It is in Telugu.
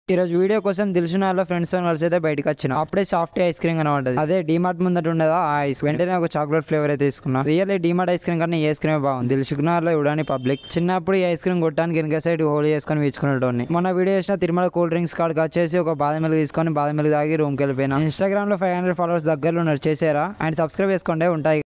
ఈ రోజు వీడియో కోసం దిల్సుఖ్ నగర్ లో ఫ్రెండ్స్ తో కలిసి అయితే బయటకు వచ్చిన అప్పుడే సాఫ్ట్ ఐస్ క్రీమ్ కనబడ్డది. అదే డిమార్ట్ ముందట ఉండదా ఆ ఐస్ వెంటనే ఒక చాక్లెట్ ఫ్లేవర్ అయితే తీసుకున్నా. రియల్లీ డిమార్ట్ ఐస్ క్రీమ్ కన్నా ఈ ఐస్ క్రీమ్ బాగుంది. దిల్సుఖ్ నగర్ లో చూడని పబ్లిక్ చిన్నప్పుడు ఈ ఐస్ క్రీమ్ కొట్టడానికి వెనక సైడ్ హోల్ చేసుకొని వీచుకునేటోని. మొన్న వీడియో చేసిన తిరుమల కూల్ డ్రింక్స్ కాడికి వచ్చేసి ఒక బాదం మిల్క్ తీసుకొని బాదం మిల్క్ తాగి రూమ్ కి వెళ్ళిపోయినా. ఇన్స్టాగ్రామ్ లో 500 ఫాలోవర్స్ దగ్గరలో ఉన్నారు, చేసారా అండ్ సబ్స్క్రైబ్ చేసుకోండి ఉంటాయి.